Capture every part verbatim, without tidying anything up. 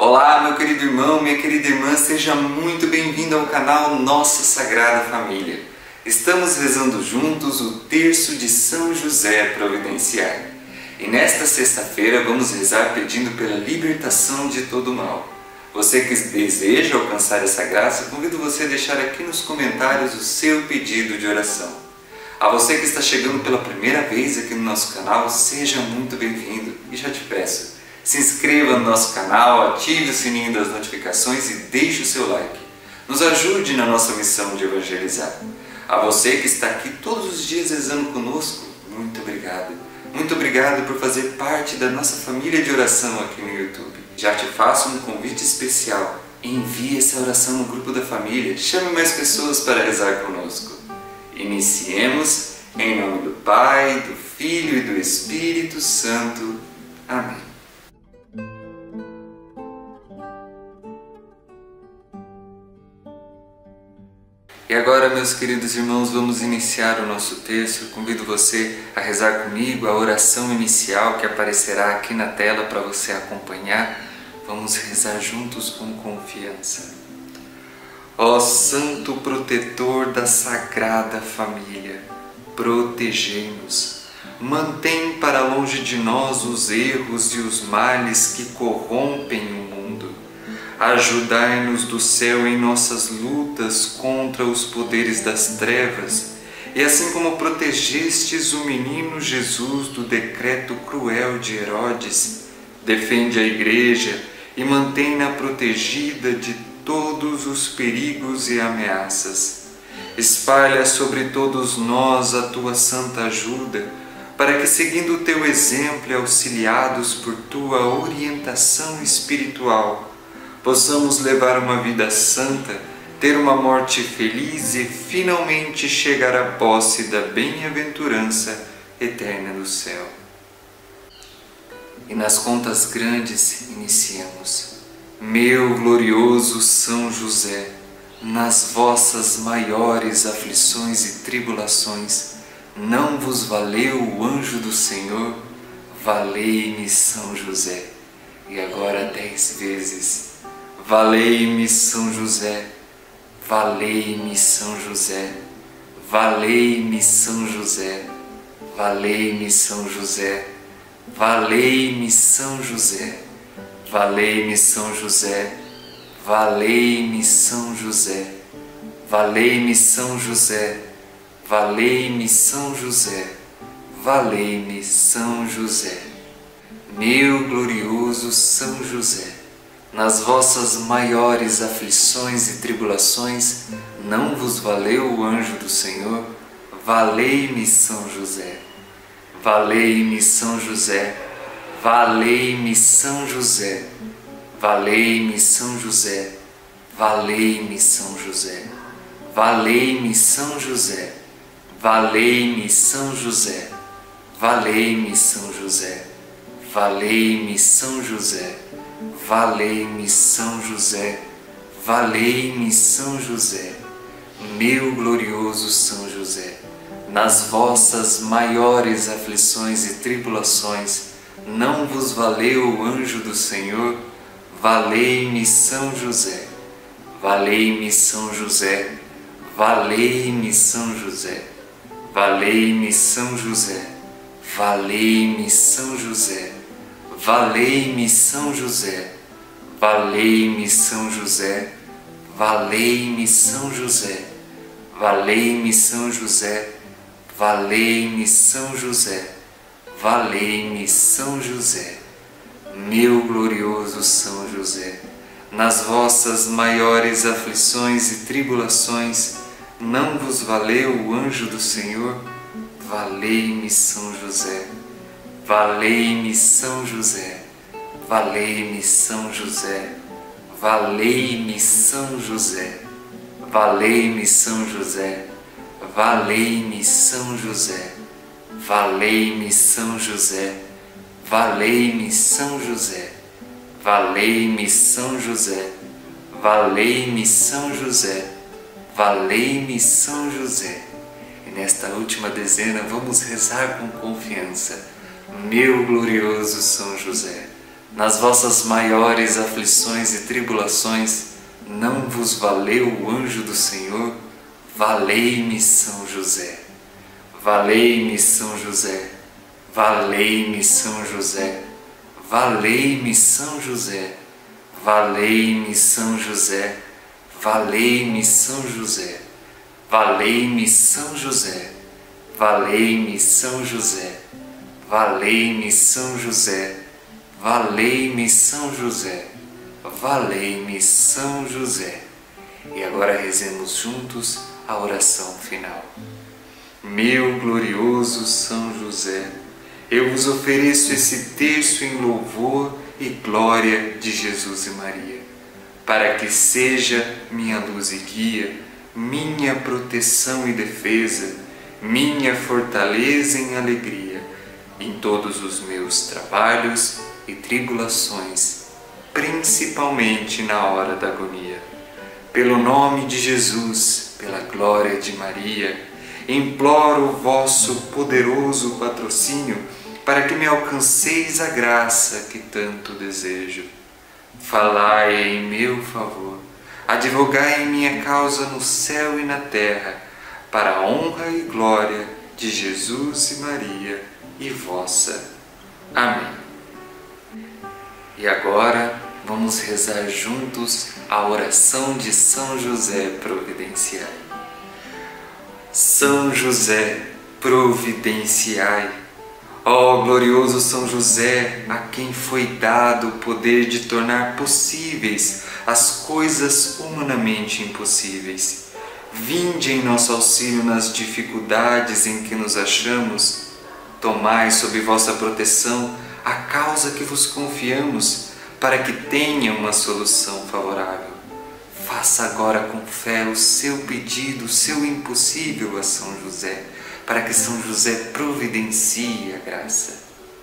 Olá, meu querido irmão, minha querida irmã, seja muito bem-vindo ao canal Nossa Sagrada Família. Estamos rezando juntos o terço de São José Providenciário. E nesta sexta-feira vamos rezar pedindo pela libertação de todo mal. Você que deseja alcançar essa graça, convido você a deixar aqui nos comentários o seu pedido de oração. A você que está chegando pela primeira vez aqui no nosso canal, seja muito bem-vindo. E já te peço, se inscreva no nosso canal, ative o sininho das notificações e deixe o seu like. Nos ajude na nossa missão de evangelizar. A você que está aqui todos os dias rezando conosco, muito obrigado. Muito obrigado por fazer parte da nossa família de oração aqui no YouTube. Já te faço um convite especial. Envie essa oração no grupo da família. Chame mais pessoas para rezar conosco. Iniciemos em nome do Pai, do Filho e do Espírito Santo. Amém. E agora, meus queridos irmãos, vamos iniciar o nosso texto. Convido você a rezar comigo a oração inicial que aparecerá aqui na tela para você acompanhar. Vamos rezar juntos com confiança. Ó Santo Protetor da Sagrada Família, protegei-nos. Mantém para longe de nós os erros e os males que corrompem o mundo. Ajudai-nos do céu em nossas lutas contra os poderes das trevas, e assim como protegestes o menino Jesus do decreto cruel de Herodes, defende a Igreja e mantém-na protegida de todos os perigos e ameaças. Espalha sobre todos nós a tua santa ajuda, para que, seguindo o teu exemplo e auxiliados por tua orientação espiritual, possamos levar uma vida santa, ter uma morte feliz e finalmente chegar à posse da bem-aventurança eterna do céu. E nas contas grandes iniciamos. Meu glorioso São José, nas vossas maiores aflições e tribulações, não vos valeu o anjo do Senhor? Valei-me, São José. E agora dez vezes. Valei-me, São José, valei-me, São José, valei-me, São José, valei-me, São José, valei-me, São José, valei-me, São José, valei-me, São José, valei-me, São José, valei-me, São José, valei-me, São José. Meu glorioso São José, nas vossas maiores aflições e tribulações, não vos valeu o anjo do Senhor? Valei-me, São José. Valei-me, São José. Valei-me, São José. Valei-me, São José. Valei-me, São José. Valei-me, São José. Valei-me, São José. Valei-me, São José. Valei-me, São José. Valei-me, São José, valei-me, São José, meu glorioso São José, nas vossas maiores aflições e tribulações, não vos valeu o anjo do Senhor? Valei-me, São José, valei-me, São José, valei-me, São José, valei-me, São José, valei-me, São José, valei-me, São José, valei-me, São José, valei-me, São José, valei-me, São José, valei-me, São José, valei-me, São José, meu glorioso São José, nas vossas maiores aflições e tribulações, não vos valeu o anjo do Senhor? Valei-me, São José. Valei-me, São José, valei-me, São José, valei-me, São José, valei-me, São José, valei-me, São José, valei-me, São José, valei-me, São José, valei-me, São José, valei-me, São José, valei-me, São José. E nesta última dezena vamos rezar com confiança. Meu glorioso São José, nas vossas maiores aflições e tribulações, não vos valeu o anjo do Senhor? Valei-me, São José. Valei-me, São José. Valei-me, São José. Valei-me, São José. Valei-me, São José. Valei-me, São José. Valei-me, São José. Valei-me, São José. Valei-me, São José. Valei-me, São José. Valei-me, São José. E agora rezemos juntos a oração final. Meu glorioso São José, eu vos ofereço esse terço em louvor e glória de Jesus e Maria, para que seja minha luz e guia, minha proteção e defesa, minha fortaleza em alegria, em todos os meus trabalhos e tribulações, principalmente na hora da agonia. Pelo nome de Jesus, pela glória de Maria, imploro o vosso poderoso patrocínio para que me alcanceis a graça que tanto desejo. Falai em meu favor, advogai em minha causa no céu e na terra, para a honra e glória de Jesus e Maria e vossa. Amém. E agora vamos rezar juntos a oração de São José Providenciai. São José, providenciai. Ó glorioso São José, a quem foi dado o poder de tornar possíveis as coisas humanamente impossíveis, vinde em nosso auxílio nas dificuldades em que nos achamos. Tomai sob vossa proteção a causa que vos confiamos, para que tenha uma solução favorável. Faça agora com fé o seu pedido, o seu impossível a São José, para que São José providencie a graça.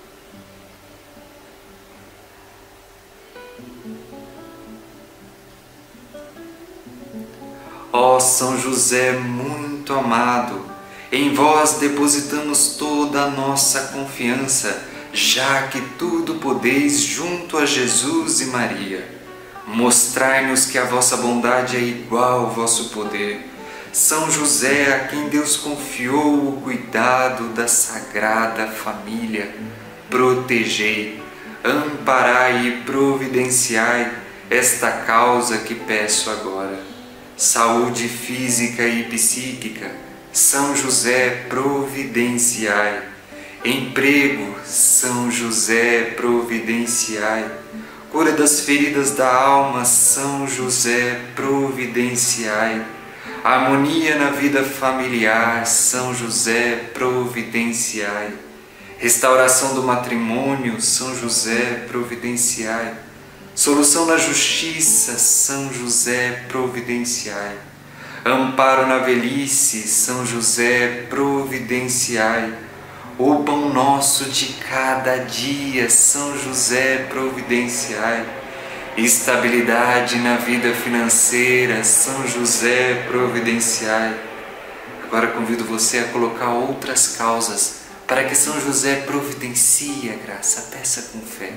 Ó São José muito amado, em vós depositamos toda a nossa confiança, já que tudo podeis junto a Jesus e Maria. Mostrai-nos que a vossa bondade é igual ao vosso poder. São José, a quem Deus confiou o cuidado da Sagrada Família, protegei, amparai e providenciai esta causa que peço agora. Saúde física e psíquica, São José, providenciai. Emprego, São José, providenciai. Cura das feridas da alma, São José, providenciai. Harmonia na vida familiar, São José, providenciai. Restauração do matrimônio, São José, providenciai. Solução na justiça, São José, providenciai. Amparo na velhice, São José, providenciai. O pão nosso de cada dia, São José, providenciai. Estabilidade na vida financeira, São José, providenciai. Agora convido você a colocar outras causas para que São José providencie a graça. Peça com fé.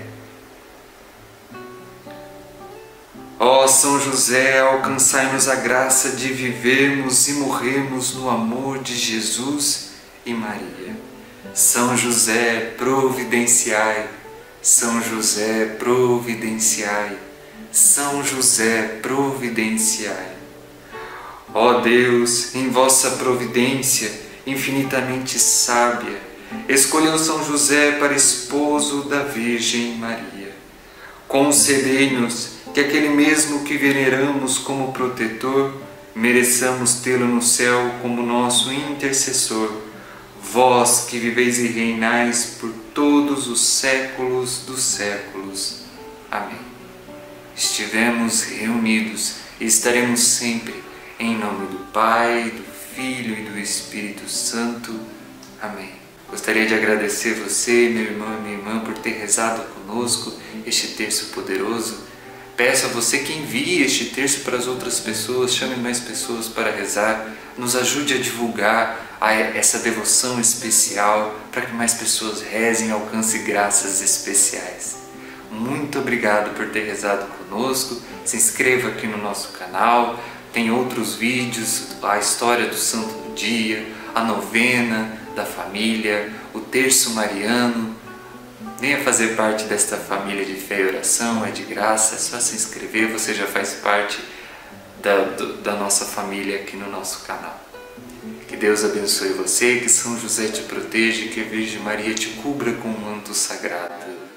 Ó São José, alcançai-nos a graça de vivermos e morrermos no amor de Jesus e Maria. São José, providenciai. São José, providenciai. São José, providenciai. Ó Deus, em vossa providência infinitamente sábia, escolheu São José para esposo da Virgem Maria. Concedei-nos que aquele mesmo que veneramos como protetor, mereçamos tê-lo no céu como nosso intercessor, vós que viveis e reinais por todos os séculos dos séculos. Amém. Estivemos reunidos e estaremos sempre, em nome do Pai, do Filho e do Espírito Santo. Amém. Gostaria de agradecer você, meu irmão e minha irmã, por ter rezado conosco este terço poderoso. Peço a você que envie este terço para as outras pessoas, chame mais pessoas para rezar, nos ajude a divulgar a essa devoção especial para que mais pessoas rezem e alcancem graças especiais. muito obrigado por ter rezado conosco. Se inscreva aqui no nosso canal, tem outros vídeos, a história do santo do dia, a novena da família, o terço mariano. Venha fazer parte desta família de fé e oração, é de graça, é só se inscrever, você já faz parte da, do, da nossa família aqui no nosso canal. Que Deus abençoe você, que São José te proteja, que a Virgem Maria te cubra com um manto sagrado.